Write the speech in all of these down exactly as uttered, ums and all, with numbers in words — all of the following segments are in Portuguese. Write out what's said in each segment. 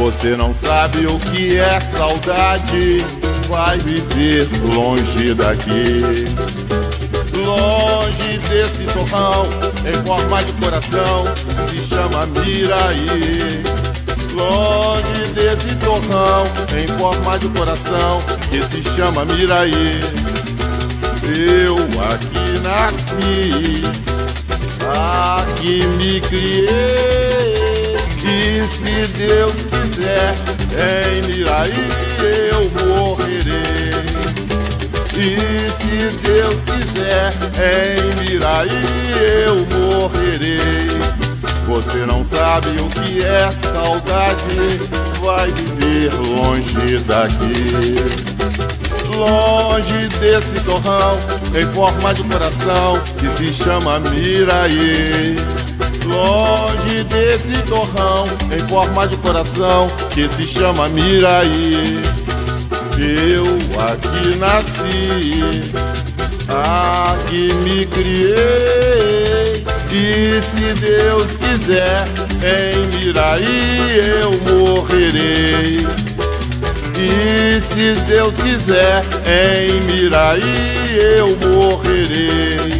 Você não sabe o que é saudade, vai viver longe daqui. Longe desse torrão em forma de coração, se chama Miraí. Longe desse torrão em forma de coração, que se chama Miraí. Eu aqui nasci, aqui me criei, e se Deus quiser, em Miraí eu morrerei. E se Deus quiser, em Miraí eu morrerei. Você não sabe o que é saudade, vai viver longe daqui. Longe desse torrão em forma de coração, que se chama Miraí. Longe desse torrão em forma de coração, que se chama Miraí. Eu aqui nasci, aqui me criei, e se Deus quiser, em Miraí eu morrerei. E se Deus quiser, em Miraí eu morrerei.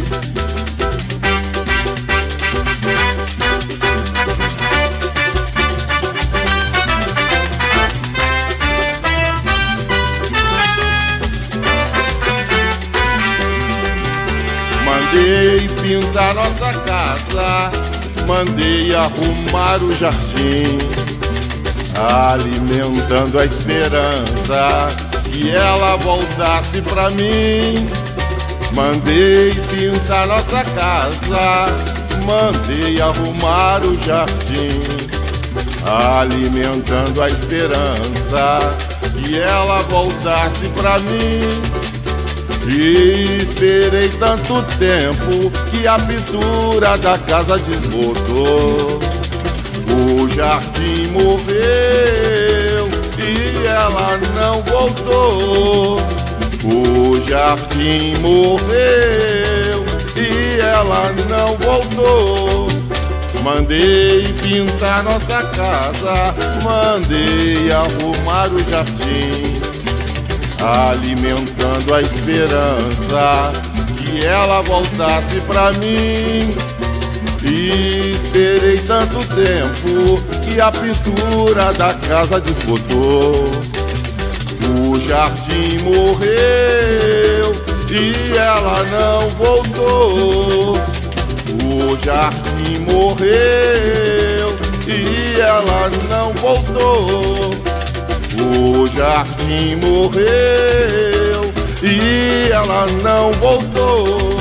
Mandei pintar nossa casa, mandei arrumar o jardim, alimentando a esperança que ela voltasse pra mim. Mandei pintar nossa casa, mandei arrumar o jardim, alimentando a esperança que ela voltasse pra mim. E esperei tanto tempo que a pintura da casa desbotou. O jardim morreu e ela não voltou. O jardim morreu e ela não voltou. Mandei pintar nossa casa, mandei arrumar o jardim, alimentando a esperança que ela voltasse pra mim. E esperei tanto tempo que a pintura da casa desbotou. O jardim morreu e ela não voltou. O jardim morreu e ela não voltou. O jardim morreu e ela não voltou.